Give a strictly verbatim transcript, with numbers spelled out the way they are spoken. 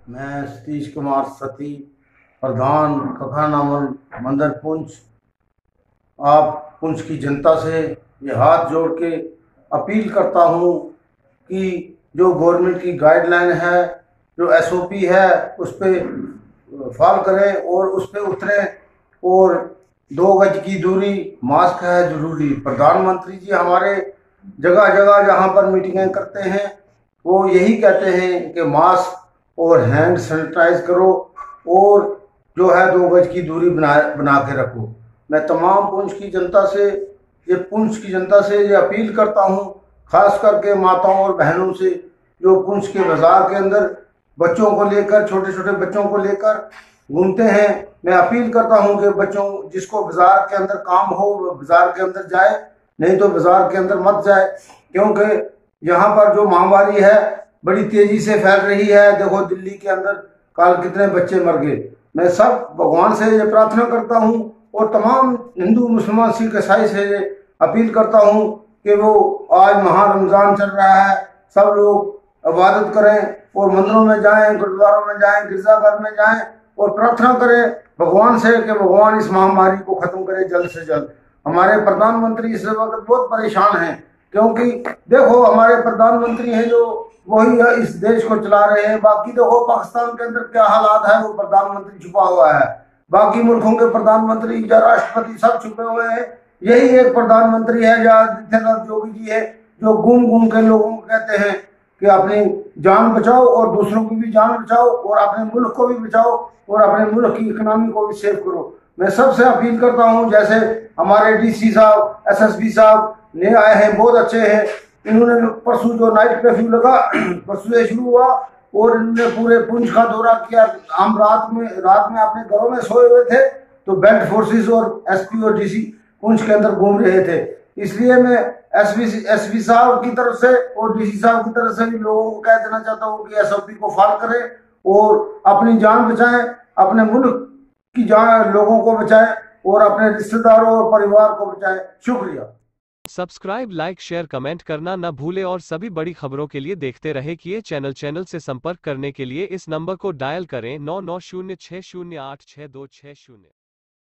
मैं सतीश कुमार सती, प्रधान कखा नामल मंदिर पुंछ, आप पुंछ की जनता से ये हाथ जोड़ के अपील करता हूँ कि जो गवर्नमेंट की गाइडलाइन है, जो एसओपी है, उस पर फॉलो करें और उस पर उतरें। और दो गज की दूरी, मास्क है जरूरी। प्रधानमंत्री जी हमारे जगह जगह जहाँ पर मीटिंगें करते हैं वो यही कहते हैं कि मास्क और हैंड सैनिटाइज करो और जो है दो गज की दूरी बना बना के रखो। मैं तमाम पुंछ की जनता से ये पुंछ की जनता से ये अपील करता हूँ, खास करके माताओं और बहनों से जो पुंछ के बाजार के अंदर बच्चों को लेकर, छोटे छोटे बच्चों को लेकर घूमते हैं। मैं अपील करता हूँ कि बच्चों जिसको बाजार के अंदर काम हो वो बाजार के अंदर जाए, नहीं तो बाजार के अंदर मत जाए, क्योंकि यहाँ पर जो महामारी है बड़ी तेजी से फैल रही है। देखो दिल्ली के अंदर कल कितने बच्चे मर गए। मैं सब भगवान से ये प्रार्थना करता हूँ और तमाम हिंदू मुसलमान सिख ईसाई से ये अपील करता हूँ कि वो आज महा रमजान चल रहा है, सब लोग इबादत करें और मंदिरों में जाएं, गुरुद्वारों में जाएं, गिरजाघर में जाएं और प्रार्थना करें भगवान से कि भगवान इस महामारी को खत्म करे जल्द से जल्द। हमारे प्रधानमंत्री इस वक्त बहुत परेशान हैं, क्योंकि देखो हमारे प्रधानमंत्री हैं जो वही इस देश को चला रहे हैं। बाकी देखो पाकिस्तान के अंदर क्या हालात है, वो प्रधानमंत्री छुपा हुआ है। बाकी मुल्कों के प्रधानमंत्री या राष्ट्रपति सब छुपे हुए हैं। यही एक प्रधानमंत्री है या आदित्यनाथ योगी जी है जो घूम घूम के लोगों को कहते हैं कि अपनी जान बचाओ और दूसरों की भी जान बचाओ और अपने मुल्क को भी बचाओ और अपने मुल्क की इकोनॉमी को भी सेव करो। मैं सबसे अपील करता हूं, जैसे हमारे डीसी साहब, एसएसपी साहब नए आए हैं, बहुत अच्छे हैं। इन्होंने परसों जो नाइट कर्फ्यू लगा परसों से शुरू हुआ और इन्होंने पूरे पुंछ का दौरा किया। हम रात में रात में अपने घरों में सोए हुए थे तो बेल्ट फोर्सेस और एसपी और डीसी पुंछ के अंदर घूम रहे थे। इसलिए मैं एसपी एसपी साहब की तरफ से और डीसी साहब की तरफ से भी लोगों को कह देना चाहता हूँ कि एसओपी को फॉलो करें और अपनी जान बचाएं, अपने मुल्क की जान लोगों को बचाएं और अपने रिश्तेदारों और परिवार को बचाएं। शुक्रिया। सब्सक्राइब, लाइक, शेयर, कमेंट करना न भूले और सभी बड़ी खबरों के लिए देखते रहे कि ये चैनल चैनल से संपर्क करने के लिए इस नंबर को डायल करें नौ नौ शून्य छः शून्य आठ छः दो छः शून्य।